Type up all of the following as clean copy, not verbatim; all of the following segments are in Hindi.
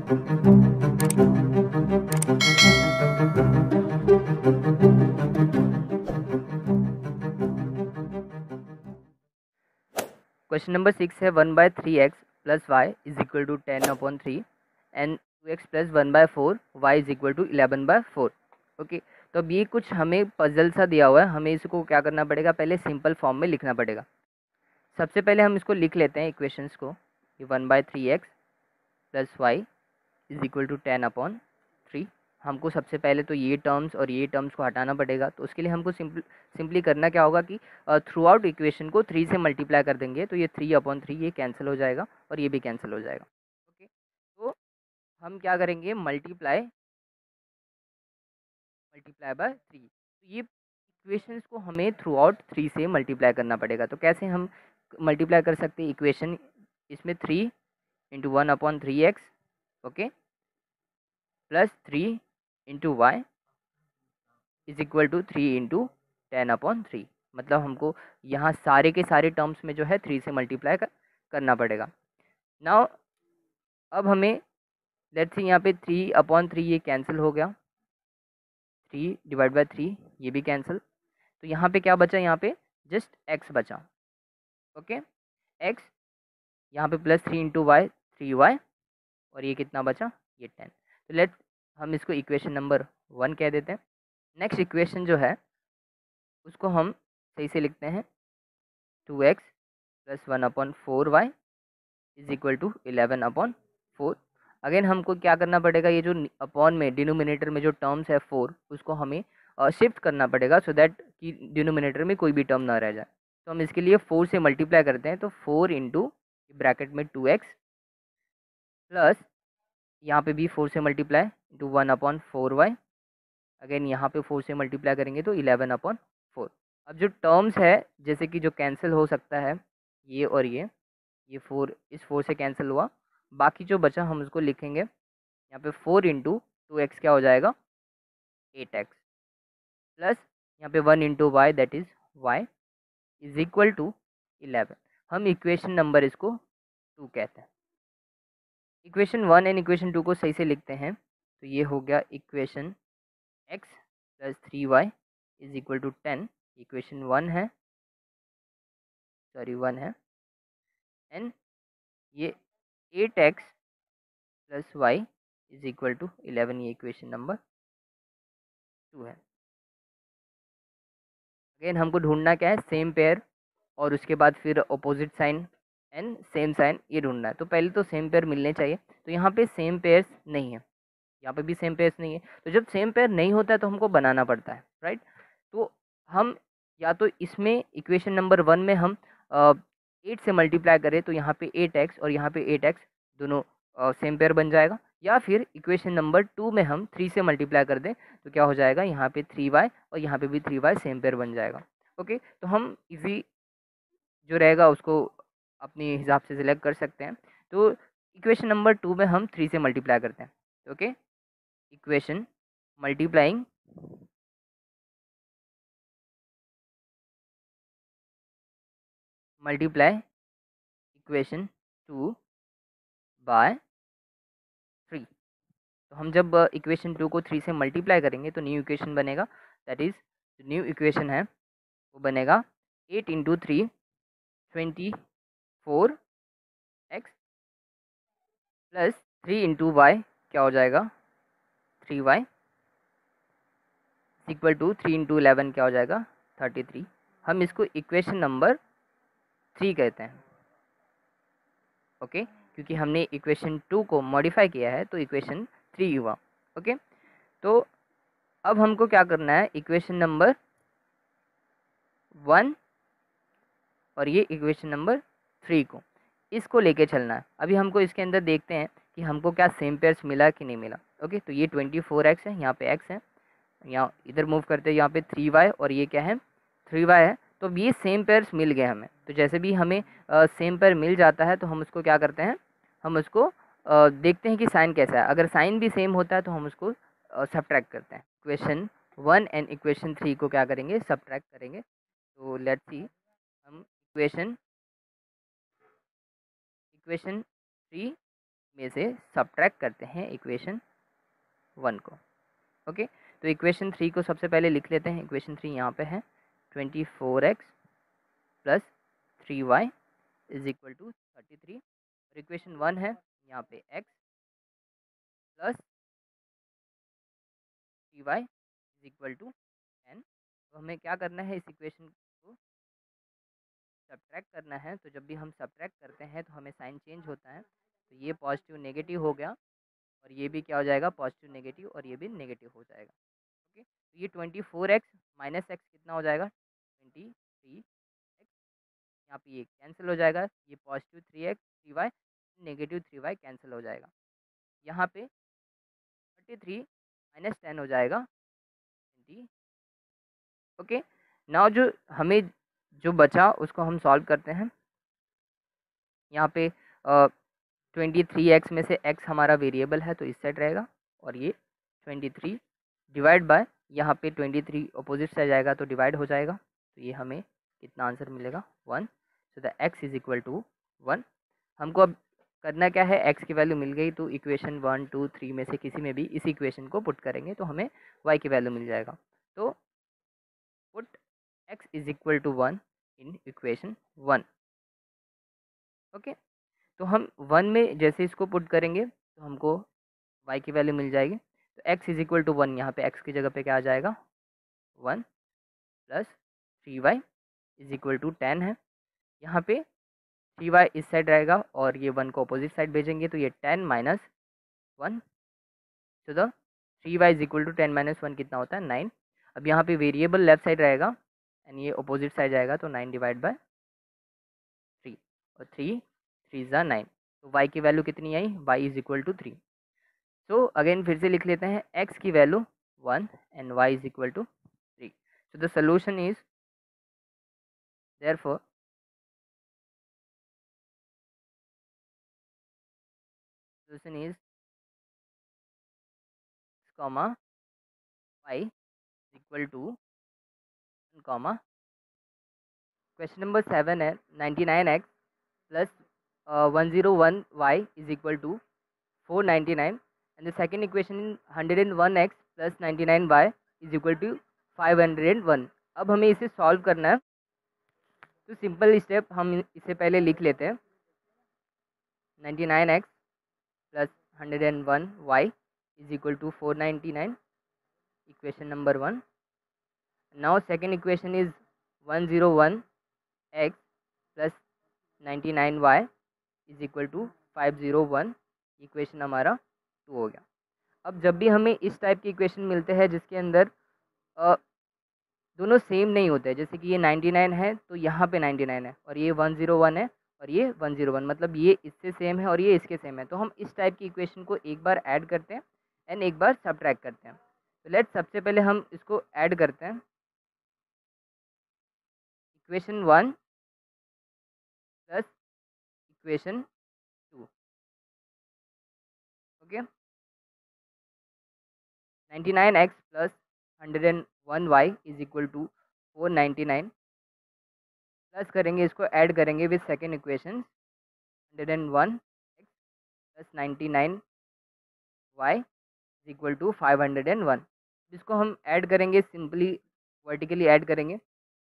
क्वेश्चन नंबर 6 है 1/3x plus y is equal to 10/3 and 2x plus 1/4 y is equal to 11/4। Okay, तो अब ये कुछ हमें पजल सा दिया हुआ है, हमें इसको क्या करना पड़ेगा, पहले सिंपल फॉर्म में लिखना पड़ेगा। सबसे पहले हम इसको लिख लेते हैं इक्वेशंस को। ये 1/3x plus y is equal to 10/3। हमको सबसे पहले तो ये टर्म्स और ये टर्म्स को हटाना पड़ेगा, तो उसके लिए हमको सिंपली करना क्या होगा कि थ्रू आउट इक्वेशन को 3 से मल्टीप्लाई कर देंगे, तो ये 3/3 ये कैंसिल हो जाएगा और ये भी कैंसिल हो जाएगा। ओके, तो हम क्या करेंगे, मल्टीप्लाई बाय 3। तो ये इक्वेशंस को हमें थ्रू आउट 3 से मल्टीप्लाई करना पड़ेगा। तो कैसे हम मल्टीप्लाई कर सकते हैं इक्वेशन, इसमें 3 into 1/3x, okay, plus 3 into y is equal to 3 into 10/3। मतलब हमको यहाँ सारे के सारे टर्म्स में जो है 3 से मल्टीप्लाई करना पड़ेगा। नाउ अब हमें लेट्स से यहाँ पे 3/3 ये कैंसिल हो गया, 3/3 ये भी कैंसिल। तो यहाँ पे क्या बचा, यहाँ पे जस्ट x बचा। ओके, x यहाँ पे प्लस 3 इंटू वाई 3y, और ये कितना बचा, ये 10। तो लेट्स हम इसको इक्वेशन नंबर 1 कह देते हैं। नेक्स्ट इक्वेशन जो है उसको हम सही से लिखते हैं, 2x plus 1/4y is equal to 11/4। Again हमको क्या करना पड़ेगा, ये जो अपॉन में डिनोमिनेटर में जो टर्म्स है 4, उसको हमें शिफ्ट करना पड़ेगा सो दैट कि डिनोमिनेटर में कोई भी टर्म ना रह जाए। तो हम इसके लिए 4 से मल्टीप्लाई करते हैं, तो 4 इंटू ब्रैकेट में 2x प्लस यहाँ पे भी 4 से मल्टीप्लाई इंटू 1/4y। अगेन यहाँ पे 4 से मल्टीप्लाई करेंगे तो 11/4। अब जो टर्म्स है जैसे कि जो कैंसिल हो सकता है, ये और ये 4 इस 4 से कैंसिल हुआ, बाकी जो बचा हम उसको लिखेंगे यहाँ पे 4 इंटू 2x क्या हो जाएगा, 8x, प्लस यहाँ पे 1 into y that is y is equal to 11। हम इक्वेशन नंबर इसको 2 कहते हैं। इक्वेशन 1 एंड इक्वेशन 2 को सही से लिखते हैं, तो ये हो गया equation x plus 3y is equal to 10, equation 1 है, सॉरी 1 है, एंड ये 8x plus y is equal to 11, ये इक्वेशन नंबर 2 है। अगेन हमको ढूंढना क्या है, सेम पेयर और उसके बाद फिर opposite sign and same sign, ये ढूंढना है। तो पहले तो सेम पेयर मिलने चाहिए, तो यहाँ पे सेम पेयर्स नहीं है, यहाँ पे भी सेम पेयर्स नहीं है। तो जब सेम पेयर नहीं होता है तो हमको बनाना पड़ता है, राइट। तो हम या तो इसमें इक्वेशन नंबर 1 में हम 8 से मल्टीप्लाई करें, तो यहाँ पे 8x और यहाँ पे 8x दोनों सेम पेयर बन जाएगा, या फिर इक्वेशन नंबर 2 में हम 3 से मल्टीप्लाई कर दें तो क्या हो जाएगा, यहाँ पे 3y और यहाँ पे भी 3y सेम पेयर बन जाएगा। ओके, तो हम इजी जो रहेगा उसको अपने हिसाब से सिलेक्ट कर सकते हैं। तो इक्वेशन नंबर 2 में हम 3 से मल्टीप्लाई करते हैं। Okay, equation multiplying equation 2 by 3। तो हम जब इक्वेशन 2 को 3 से मल्टीप्लाई करेंगे तो न्यू इक्वेशन बनेगा, दैट इज़ जो न्यू इक्वेशन है वो बनेगा 8 into 3 24x plus 3 into Y क्या हो जाएगा, 3y इक्वल टू 3 इंटू 11 क्या हो जाएगा, 33। हम इसको इक्वेशन नंबर 3 कहते हैं। ओके, क्योंकि हमने इक्वेशन 2 को मॉडिफाई किया है तो इक्वेशन 3 हुआ। ओके, तो अब हमको क्या करना है, इक्वेशन नंबर 1 और ये इक्वेशन नंबर 3 को इसको लेके चलना है। अभी हमको इसके अंदर देखते हैं कि हमको क्या सेम पेयर्स मिला कि नहीं मिला। ओके, तो ये 24x है, यहाँ पे x है, यहाँ इधर मूव करते हैं, यहाँ पे 3y और ये क्या है, 3y है। तो अब ये सेम पेयर्स मिल गए हमें। तो जैसे भी हमें सेम पेयर मिल जाता है तो हम उसको क्या करते हैं, हम उसको देखते हैं कि साइन कैसा है। अगर साइन भी सेम होता है तो हम उसको सब्ट्रैक्ट करते हैं। इक्वेशन 1 एंड इक्वेशन 3 को क्या करेंगे, सब्ट्रैक्ट करेंगे। तो लेट्स सी, हम इक्वेशन 3 में से सब्ट्रैक्ट करते हैं इक्वेशन 1 को। ओके, तो इक्वेशन 3 को सबसे पहले लिख लेते हैं। इक्वेशन 3 यहाँ पे है 24x plus 3y is equal to 33, और इक्वेशन 1 है यहाँ पे x plus 3y is equal to 10। तो हमें क्या करना है, इस इक्वेशन को सब्ट्रैक्ट करना है। तो जब भी हम सब्ट्रैक्ट करते हैं तो हमें साइन चेंज होता है, तो ये पॉजिटिव नेगेटिव हो गया, और ये भी क्या हो जाएगा, पॉजिटिव नेगेटिव, और ये भी नेगेटिव हो जाएगा। ओके, तो ये 24x माइनस एक्स कितना हो जाएगा, 23x। यहाँ पे ये कैंसिल हो जाएगा, ये positive 3x 3y negative 3y cancel हो जाएगा। यहाँ पे 33 माइनस 10 हो जाएगा 20। ओके, नाउ जो हमें जो बचा उसको हम सॉल्व करते हैं। यहाँ पे 23x में से x हमारा वेरिएबल है तो इस साइड रहेगा, और ये 23 डिवाइड बाय यहाँ पे 23 अपोजिट साइड जाएगा तो डिवाइड हो जाएगा, तो ये हमें कितना आंसर मिलेगा, 1। So the x is equal to 1। हमको अब करना क्या है, x की वैल्यू मिल गई तो इक्वेशन 1 2 3 में से किसी में भी इस इक्वेशन को पुट करेंगे तो हमें y की वैल्यू मिल जाएगा। तो put x is equal to 1 in equation 1। Okay, तो हम 1 में जैसे इसको पुट करेंगे तो हमको y की वैल्यू मिल जाएगी। तो x इज इक्वल टू 1, यहाँ पे x की जगह पे क्या आ जाएगा, 1 plus 3y is equal to 10 है। यहाँ पे 3y इस साइड रहेगा और ये 1 को अपोजिट साइड भेजेंगे तो ये 10 माइनस 1, तो the 3y is equal to 10 minus 1 कितना होता है, 9। अब यहाँ पे वेरिएबल लेफ्ट साइड रहेगा एंड ये अपोजिट साइड जाएगा तो 9 डिवाइड बाय 3, और 3 3 ज़ा 9, तो y की वैल्यू कितनी आई, y is equal to 3। So again फिर से लिख लेते हैं, x की value 1 and y is equal to 3। So the solution is therefore solution is comma y equal to 1 comma, question number 7 है 99x plus 101y is equal to 499, and the second equation 101x plus 99y is equal to 501। अब हमें इसे सॉल्व करना है, तो सिंपल स्टेप हम इसे पहले लिख लेते हैं। 99x plus 101y is equal to 499, equation number 1। Now second equation is 101x plus 99y is equal to 501, equation हमारा 2 हो गया। अब जब भी हमें इस टाइप के इक्वेशन मिलते हैं जिसके अंदर दोनों सेम नहीं होते हैं, जैसे कि ये 99 है तो यहाँ पे 99 है, और ये 101 है और ये 101, मतलब ये इससे सेम है और ये इसके सेम है, तो हम इस टाइप की इक्वेशन को एक बार ऐड करते हैं एंड एक बार सब्ट्रैक्ट करते हैं। तो लेट्स सबसे पहले हम इसको ऐड करते हैं, equation 1 plus equation 2। Okay, 99x plus 101y is equal to 499, plus करेंगे इसको ऐड करेंगे with second equation 101x plus 99y is equal to 501। जिसको हम ऐड करेंगे सिंपली वर्टिकली ऐड करेंगे,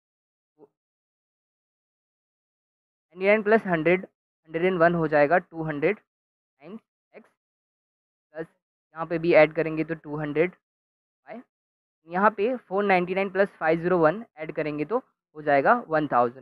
99 प्लस 100 101 हो जाएगा 200 टाइम्स x, प्लस यहाँ पे भी ऐड करेंगे तो 200 y, यहाँ पे 499 प्लस 501 ऐड करेंगे तो हो जाएगा 1000।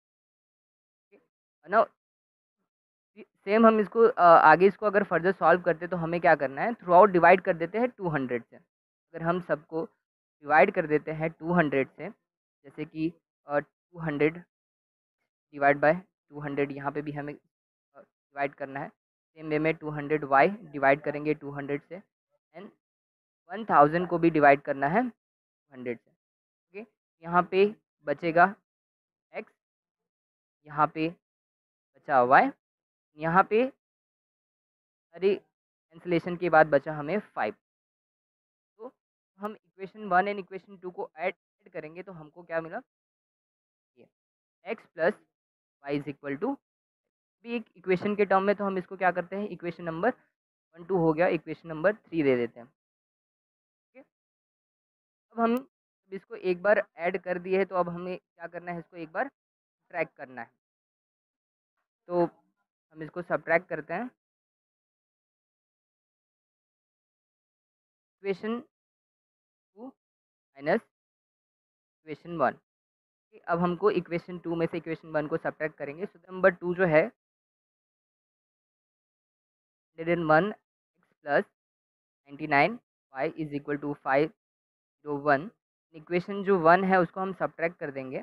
ना सेम हम इसको आगे इसको अगर फर्दर सॉल्व करते तो हमें क्या करना है, थ्रू आउट डिवाइड कर देते हैं 200 से। अगर हम सबको डिवाइड कर देते हैं 200 से, जैसे कि 200 डिवाइड बाय 200, यहाँ पे भी हमें डिवाइड करना है सेम वे में। 200 वाई डिवाइड करेंगे 200 से, एंड 1000 को भी डिवाइड करना है 100 से। ओके, यहाँ पे बचेगा x, यहाँ पे बचा y, यहाँ पे सारी कैंसिलेशन के बाद बचा हमें 5। तो हम इक्वेशन 1 एंड इक्वेशन 2 को ऐड करेंगे तो हमको क्या मिला, ये x plus y is equal to, भी एक इक्वेशन के टर्म में, तो हम इसको क्या करते हैं, इक्वेशन नंबर 1 2 हो गया, इक्वेशन नंबर 3 दे देते हैं। ठीक है, अब हम जब इसको एक बार ऐड कर दिए है, तो अब हमें क्या करना है, इसको एक बार ट्रैक करना है। तो हम इसको सब्ट्रैक्ट करते हैं, इक्वेशन 2 माइनस इक्वेशन 1। अब हमको इक्वेशन 2 में से इक्वेशन 1 को सब्ट्रैक्ट करेंगे। सो नंबर 2 जो है 101 x plus 99 y is equal to 501। Equation जो 1 है उसको हम सब्ट्रैक्ट कर देंगे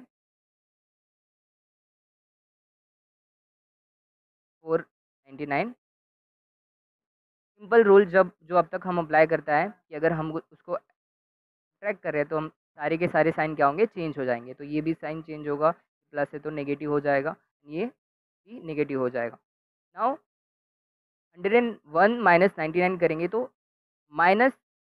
499। सिंपल रूल जब जो अब तक हम अप्लाई करता है कि अगर हम उसको ट्रैक कर रहे हैं तो हम सारे के सारे साइन क्या होंगे, चेंज हो जाएंगे। तो ये भी साइन चेंज होगा, प्लस है तो नेगेटिव हो जाएगा, ये भी नेगेटिव हो जाएगा। नाउ 101 माइनस 99 करेंगे तो माइनस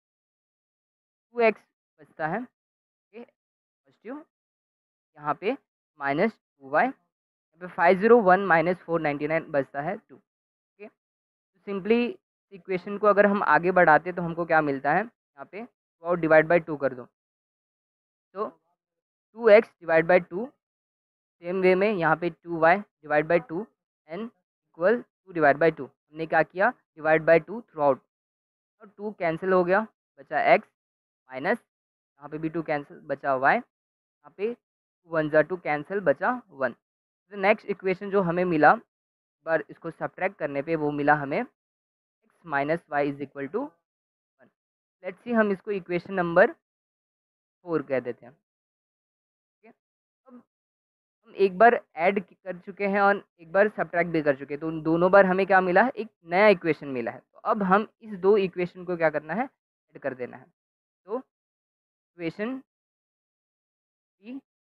2x बचता है, ओके पॉजिटिव। यहाँ पे माइनस 2y, यहाँ पे 501 माइनस 499 बचता है 2। ओके, तो सिंपली इक्वेशन को अगर हम आगे बढ़ाते तो हमको क्या मिलता है, यहाँ पे 2 डिवाइड बाई 2 कर दो तो 2x divide by 2। Same way में यहाँ पे 2y divide by 2 n equal 2 divide by 2। हमने क्या किया, डिवाइड बाई 2 थ्रू आउट, और 2 कैंसिल हो गया, बचा x माइनस यहाँ पे भी 2 कैंसिल, बचा y, यहाँ पे 2 1 जा 2 कैंसिल, बचा 1। तो नेक्स्ट इक्वेशन जो हमें मिला, पर इसको सब्ट्रैक्ट करने पे वो मिला हमें x minus y is equal to 1। Let's see, हम इसको इक्वेशन नंबर 4 कह देते हैं। ठीक है, अब हम एक बार ऐड कर चुके हैं और एक बार सब्ट्रैक्ट भी कर चुके हैं, तो उन दोनों बार हमें क्या मिला है, एक नया इक्वेशन मिला है। तो अब हम इस दो इक्वेशन को क्या करना है, ऐड कर देना है। तो इक्वेशन 3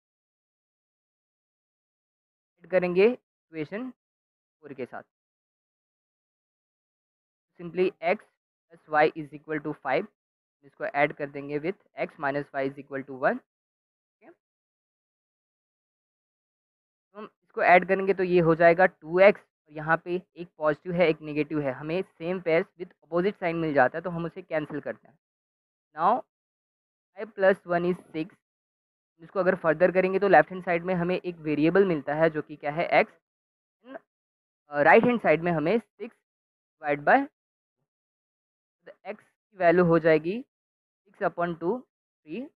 ऐड करेंगे इक्वेशन 4 के साथ। Simply x plus y is equal to 5, इसको ऐड कर देंगे with x minus y is equal to 1। ठीक है, तो हम इसको ऐड करेंगे तो ये हो जाएगा 2x, और यहाँ पे एक पॉजिटिव है एक नेगेटिव है, हमें same pairs with opposite sign मिल जाता है, तो हम उसे कैंसिल करते हैं। Now 5 plus 1 is 6। इसको अगर फर्दर करेंगे तो लेफ्ट हैंड साइड में हमें एक वेरिएबल मिलता है जो कि क्या है, x। राइट हैंड साइड में हमें 6 डिवाइड बाय x की वैल्यू हो जाएगी 6/2 3,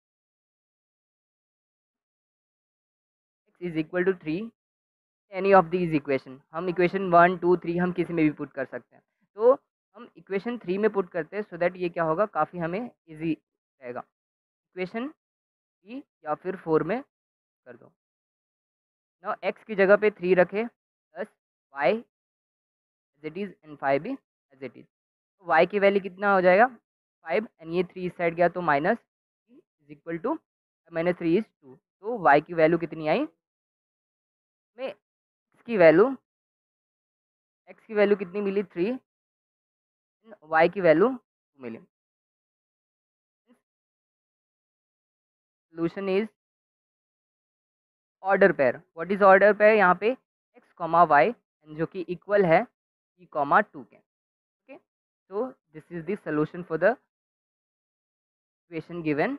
x is equal to 3। Any of these equation, हम इक्वेशन 1 2 3 हम किसी में भी पुट कर सकते हैं। तो हम इक्वेशन 3 में पुट करते हैं, सो दैट ये क्या होगा, काफ़ी हमें इजी रहेगा। इक्वेशन 3 या फिर 4 में कर दो। नाउ x की जगह पे 3 रखे, plus y as it is and 5 भी एज इट इज़। तो y की वैल्यू कितना हो जाएगा, 5, एंड ये 3 इस साइड गया तो minus is equal to minus 3 is 2। तो y की वैल्यू कितनी आई, में x की वैल्यू, x की वैल्यू कितनी मिली 3, y की वैल्यू 2 मिली। Solution is order pair. What is order pair, यहाँ पे x कॉमा वाई जो कि इक्वल है e कॉमा 2 के। Okay, so this is the solution for the equation given।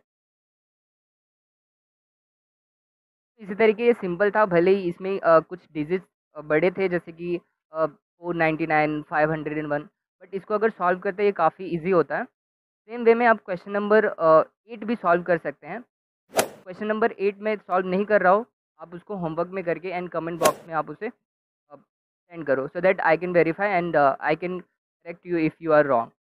इसी तरीके ये सिंपल था, भले ही इसमें कुछ डिजिट्स बड़े थे, जैसे कि 499 501, बट इसको अगर सॉल्व करते हैं ये काफ़ी इजी होता है। सेम वे में आप क्वेश्चन नंबर 8 भी सॉल्व कर सकते हैं। क्वेश्चन नंबर 8 में सॉल्व नहीं कर रहा हो, आप उसको होमवर्क में करके एंड कमेंट बॉक्स में आप उसे सेंड करो, so that I can verify and I can correct you if you are wrong.